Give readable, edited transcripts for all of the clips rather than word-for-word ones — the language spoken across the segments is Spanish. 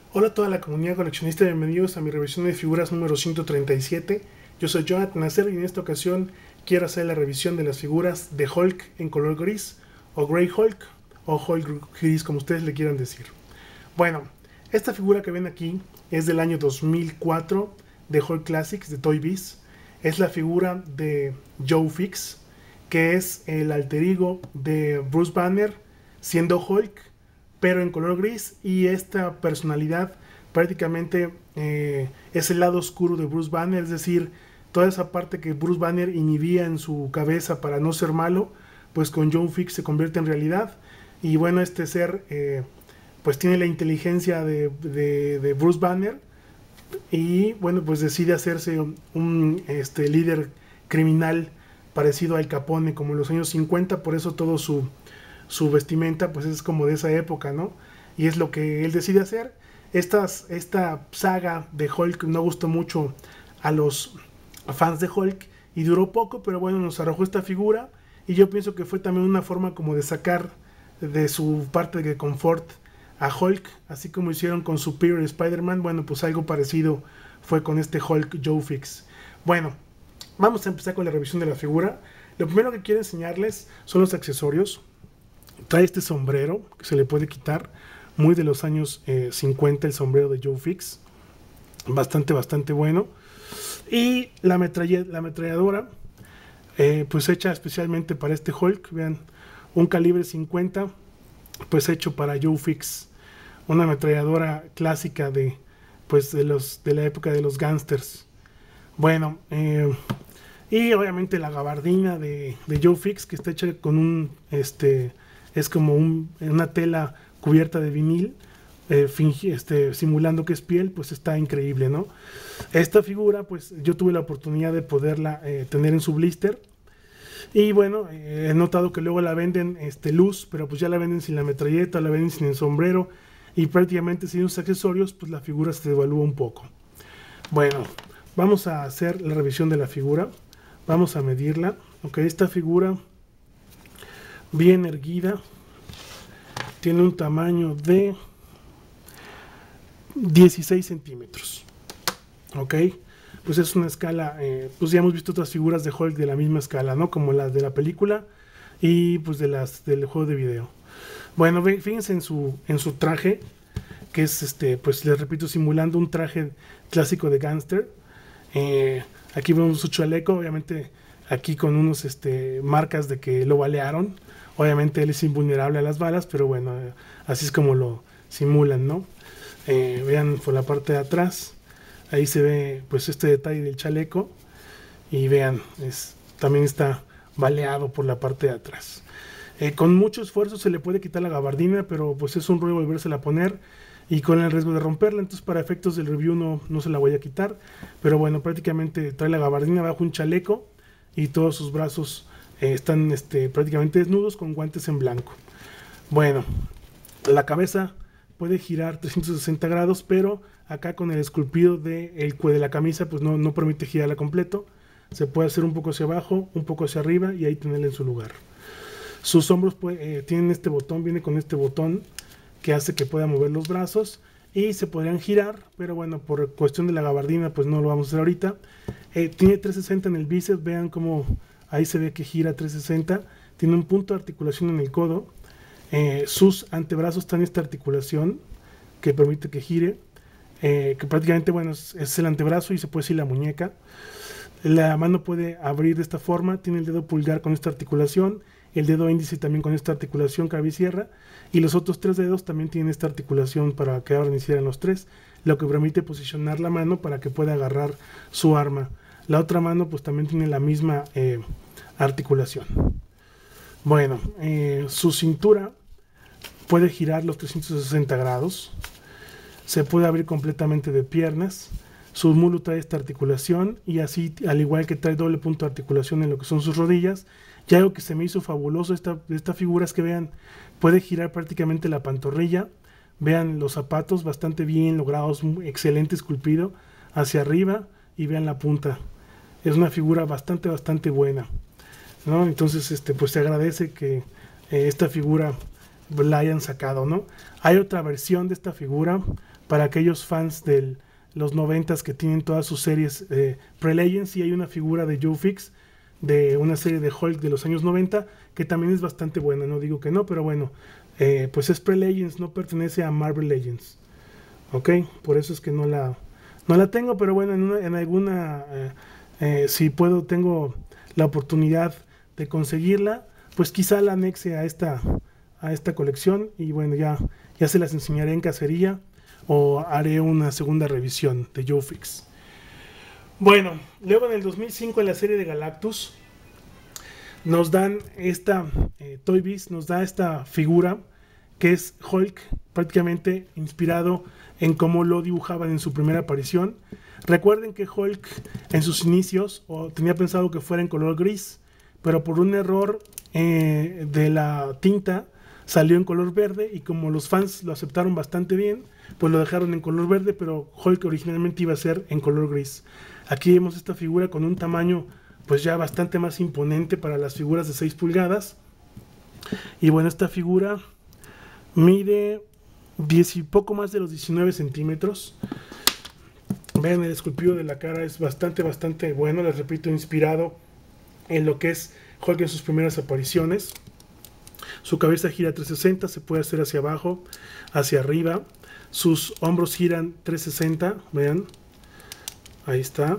Hola a toda la comunidad coleccionista, bienvenidos a mi revisión de figuras número 137. Yo soy Jonathan Nasser y en esta ocasión quiero hacer la revisión de las figuras de Hulk en color gris, o Grey Hulk, o Hulk gris, como ustedes le quieran decir. Bueno, esta figura que ven aquí es del año 2004 de Hulk Classics de Toy Biz. Es la figura de Joe Fix, que es el alter ego de Bruce Banner siendo Hulk, pero en color gris, y esta personalidad prácticamente es el lado oscuro de Bruce Banner, es decir, toda esa parte que Bruce Banner inhibía en su cabeza para no ser malo, pues con Joe Fix se convierte en realidad. Y bueno, este ser pues tiene la inteligencia de Bruce Banner, y bueno, pues decide hacerse un líder criminal parecido a Al Capone como en los años 50, por eso todo su vestimenta pues es como de esa época, ¿no? Y es lo que él decide hacer. Esta saga de Hulk no gustó mucho a los fans de Hulk y duró poco, pero bueno, nos arrojó esta figura, y yo pienso que fue también una forma como de sacar de su parte de confort a Hulk, así como hicieron con Superior Spider-Man. Bueno, pues algo parecido fue con este Hulk Joe Fix. Bueno, vamos a empezar con la revisión de la figura. Lo primero que quiero enseñarles son los accesorios. Trae este sombrero que se le puede quitar, muy de los años 50, el sombrero de Joe Fix, bastante bueno. Y la ametralladora, pues hecha especialmente para este Hulk, vean, un calibre 50, pues hecho para Joe Fix, una ametralladora clásica pues de la época de los gangsters. Bueno, y obviamente la gabardina de Joe Fix, que está hecha con es como una tela cubierta de vinil, simulando que es piel, pues está increíble, ¿no? Esta figura, pues yo tuve la oportunidad de poderla tener en su blister, y bueno, he notado que luego la venden luz, pero pues ya la venden sin la metralleta, la venden sin el sombrero, y prácticamente sin los accesorios, pues la figura se devalúa un poco. Bueno, vamos a hacer la revisión de la figura, vamos a medirla. Ok, esta figura bien erguida tiene un tamaño de 16 centímetros. Ok, pues es una escala, pues ya hemos visto otras figuras de Hulk de la misma escala, ¿no? Como las de la película y pues de las del juego de video. Bueno, fíjense en su traje, que es pues les repito, simulando un traje clásico de gángster. Aquí vemos su chaleco, obviamente aquí con unos marcas de que lo balearon. Obviamente él es invulnerable a las balas, pero bueno, así es como lo simulan, ¿no? Vean por la parte de atrás, ahí se ve pues este detalle del chaleco, y vean, también está baleado por la parte de atrás. Con mucho esfuerzo se le puede quitar la gabardina, pero pues es un rollo volvérsela a poner y con el riesgo de romperla, entonces para efectos del review no se la voy a quitar, pero bueno, prácticamente trae la gabardina bajo un chaleco y todos sus brazos están prácticamente desnudos con guantes en blanco. Bueno, la cabeza puede girar 360 grados, pero acá con el esculpido de la camisa pues no permite girarla completo. Se puede hacer un poco hacia abajo, un poco hacia arriba, y ahí tenerla en su lugar. Sus hombros tienen este botón, viene con este botón que hace que pueda mover los brazos, y se podrían girar, pero bueno, por cuestión de la gabardina pues no lo vamos a hacer ahorita. Tiene 360 en el bíceps, vean cómo ahí se ve que gira 360. Tiene un punto de articulación en el codo. Sus antebrazos están en esta articulación que permite que gire, que prácticamente, bueno, es el antebrazo y se puede decir la muñeca. La mano puede abrir de esta forma, tiene el dedo pulgar con esta articulación, el dedo índice también con esta articulación que abre y cierra, y los otros tres dedos también tienen esta articulación para que abran y cierren los tres, lo que permite posicionar la mano para que pueda agarrar su arma. La otra mano pues también tiene la misma articulación. Bueno, su cintura puede girar los 360 grados, se puede abrir completamente de piernas. Su muslo trae esta articulación, y así, al igual que trae doble punto de articulación en lo que son sus rodillas. Y algo que se me hizo fabuloso de esta figura es que vean, puede girar prácticamente la pantorrilla. Vean los zapatos bastante bien logrados, excelente esculpido hacia arriba, y vean la punta. Es una figura bastante buena, ¿no? Entonces pues se agradece que esta figura la hayan sacado, ¿no? Hay otra versión de esta figura para aquellos fans de los 90s que tienen todas sus series pre-Legends, y hay una figura de Joe Fix de una serie de Hulk de los años 90 que también es bastante buena, no digo que no, pero bueno, pues es pre-Legends, no pertenece a Marvel Legends, ok, por eso es que no la tengo, pero bueno, en alguna, si puedo, tengo la oportunidad de conseguirla, pues quizá la anexe a esta colección, y bueno, ya se las enseñaré en cacería o haré una segunda revisión de Joe Fix. Bueno, luego en el 2005 en la serie de Galactus nos dan esta, Toy Biz nos da esta figura que es Hulk, prácticamente inspirado en cómo lo dibujaban en su primera aparición. Recuerden que Hulk en sus inicios tenía pensado que fuera en color gris, pero por un error de la tinta salió en color verde, y como los fans lo aceptaron bastante bien, pues lo dejaron en color verde, pero Hulk originalmente iba a ser en color gris. Aquí vemos esta figura con un tamaño pues ya bastante más imponente para las figuras de 6 pulgadas. Y bueno, esta figura mide 10 y poco más de los 19 centímetros. Vean, el esculpido de la cara es bastante bueno, les repito, inspirado en lo que es Hulk en sus primeras apariciones. Su cabeza gira 360, se puede hacer hacia abajo, hacia arriba. Sus hombros giran 360, vean. Ahí está.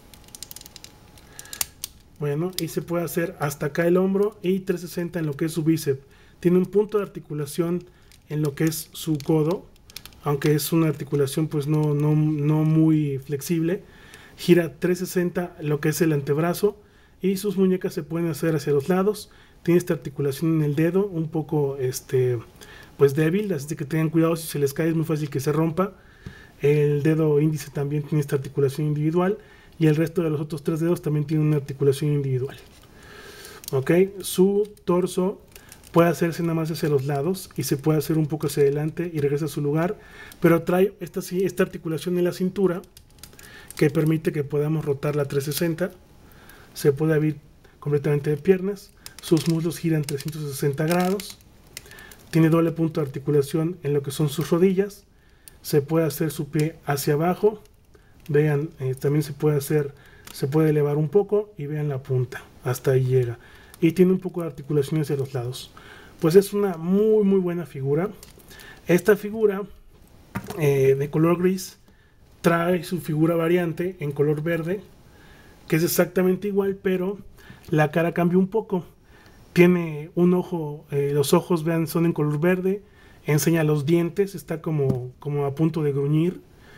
Bueno, y se puede hacer hasta acá el hombro y 360 en lo que es su bíceps. Tiene un punto de articulación en lo que es su codo, aunque es una articulación pues no muy flexible. Gira 360 lo que es el antebrazo, y sus muñecas se pueden hacer hacia los lados. Tiene esta articulación en el dedo un poco pues débil, así que tengan cuidado, si se les cae es muy fácil que se rompa. El dedo índice también tiene esta articulación individual, y el resto de los otros 3 dedos también tienen una articulación individual. Ok, su torso puede hacerse nada más hacia los lados, y se puede hacer un poco hacia adelante y regresa a su lugar, pero trae esta articulación en la cintura que permite que podamos rotar la 360. Se puede abrir completamente de piernas. Sus muslos giran 360 grados. Tiene doble punto de articulación en lo que son sus rodillas. Se puede hacer su pie hacia abajo. Vean, también se puede elevar un poco, y vean la punta, hasta ahí llega. Y tiene un poco de articulación hacia los lados. Pues es una muy buena figura. Esta figura de color gris trae su figura variante en color verde, que es exactamente igual, pero la cara cambia un poco. Tiene un ojo, los ojos, vean, son en color verde. Enseña los dientes, está como a punto de gruñir.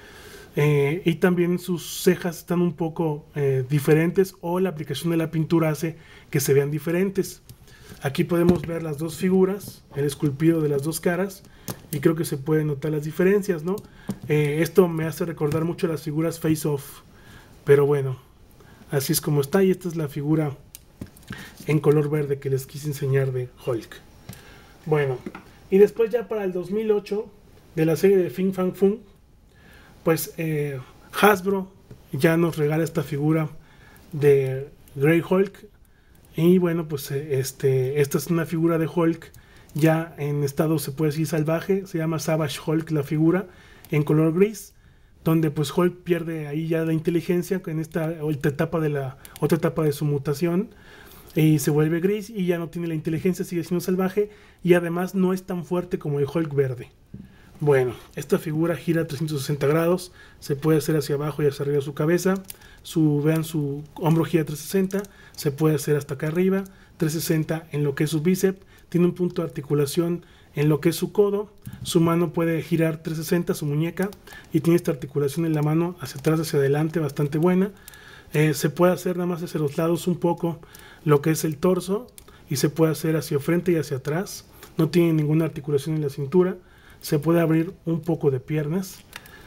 Y también sus cejas están un poco diferentes, o la aplicación de la pintura hace que se vean diferentes. Aquí podemos ver las dos figuras, el esculpido de las dos caras, y creo que se pueden notar las diferencias, ¿no? Esto me hace recordar mucho las figuras Face Off, pero bueno, así es como está. Y esta es la figura en color verde que les quise enseñar de Hulk. Bueno, y después ya para el 2008 de la serie de Fin Fang Foom, pues Hasbro ya nos regala esta figura de Grey Hulk. Y bueno, pues esta es una figura de Hulk ya en estado, se puede decir, salvaje. Se llama Savage Hulk la figura, en color gris, donde pues Hulk pierde ahí ya la inteligencia en esta otra etapa de su mutación, y se vuelve gris y ya no tiene la inteligencia, sigue siendo salvaje, y además no es tan fuerte como el Hulk verde. Bueno, esta figura gira 360 grados, se puede hacer hacia abajo y hacia arriba su cabeza. Vean, su hombro gira 360, se puede hacer hasta acá arriba, 360 en lo que es su bíceps. Tiene un punto de articulación en lo que es su codo. Su mano puede girar 360, su muñeca, y tiene esta articulación en la mano hacia atrás, hacia adelante, bastante buena. Se puede hacer nada más hacia los lados un poco lo que es el torso, y se puede hacer hacia frente y hacia atrás. No tiene ninguna articulación en la cintura. Se puede abrir un poco de piernas.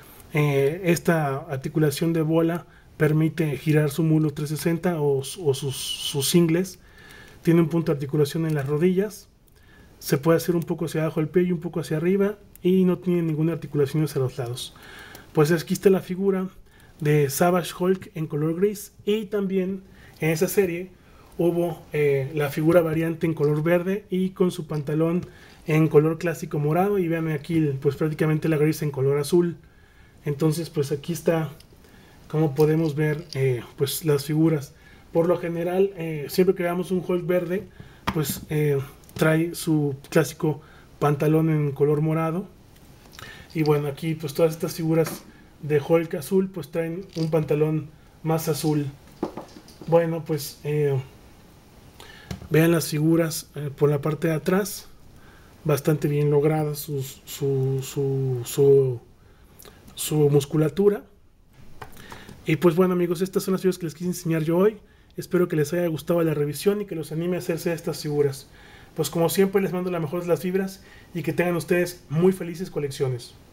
Esta articulación de bola permite girar su muslo 360 o sus ingles. Tiene un punto de articulación en las rodillas. Se puede hacer un poco hacia abajo el pie y un poco hacia arriba, y no tiene ninguna articulación hacia los lados. Pues aquí está la figura de Savage Hulk en color gris, y también en esa serie hubo la figura variante en color verde y con su pantalón en color clásico morado, y vean aquí pues prácticamente la gris en color azul. Entonces pues aquí está como podemos ver pues las figuras. Por lo general siempre que veamos un Hulk verde pues trae su clásico pantalón en color morado, y bueno, aquí pues todas estas figuras de Hulk azul pues traen un pantalón más azul. Bueno, pues vean las figuras por la parte de atrás, bastante bien lograda su musculatura. Y pues bueno amigos, estas son las figuras que les quise enseñar yo hoy. Espero que les haya gustado la revisión y que los anime a hacerse estas figuras. Pues como siempre les mando la mejor de las vibras y que tengan ustedes muy felices colecciones.